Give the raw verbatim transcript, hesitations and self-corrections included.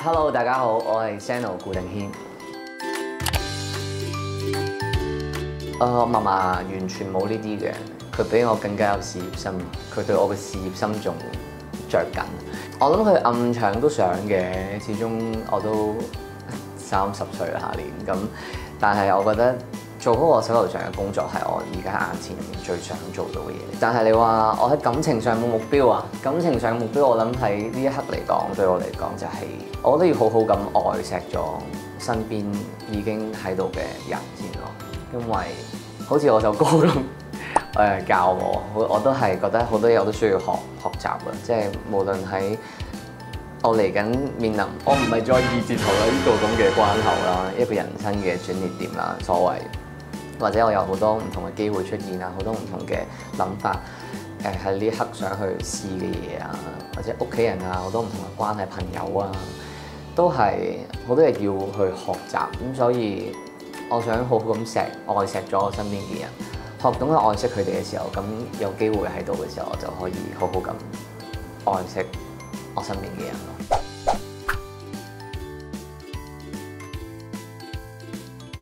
Hello， 大家好，我係 Sano 顧定軒。誒，嫲嫲完全冇呢啲嘅，佢比我更加有事業心，佢對我嘅事業心仲着緊。我諗佢暗搶都想嘅，始終我都三十歲啦下年咁，但係我覺得做好我手頭上嘅工作係我而家眼前入面最想做到嘅嘢。但係你話我喺感情上冇目標啊？感情上目標我諗喺呢一刻嚟講，對我嚟講就係、是，我覺得要好好咁愛錫咗身邊已經喺度嘅人先咯。因為好似我首歌咁，誒教我，我我都係覺得好多嘢我都需要學學習啊。即係無論喺我嚟緊面臨，我唔係再二字頭啦呢個咁嘅關口啦，一個人生嘅轉捩點啦，所謂。或者我有好多唔同嘅機會出現啊，好多唔同嘅諗法，誒喺呢一刻想去試嘅嘢啊，或者屋企人啊，好多唔同嘅關係、朋友啊，都係好多嘢要去學習。咁所以我想好好咁錫愛錫咗我身邊嘅人，學懂去愛惜佢哋嘅時候，咁有機會喺度嘅時候，我就可以好好咁愛惜我身邊嘅人咯。